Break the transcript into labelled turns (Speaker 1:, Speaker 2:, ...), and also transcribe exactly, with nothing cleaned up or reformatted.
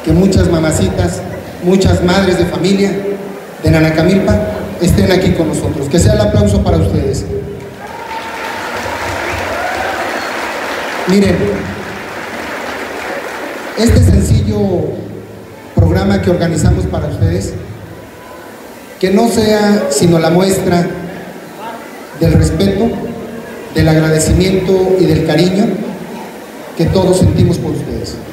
Speaker 1: que muchas mamacitas, muchas madres de familia de Nanacamilpa estén aquí con nosotros. Que sea el aplauso para ustedes. Miren, este sencillo programa que organizamos para ustedes, que no sea sino la muestra del respeto, del agradecimiento y del cariño que todos sentimos por ustedes.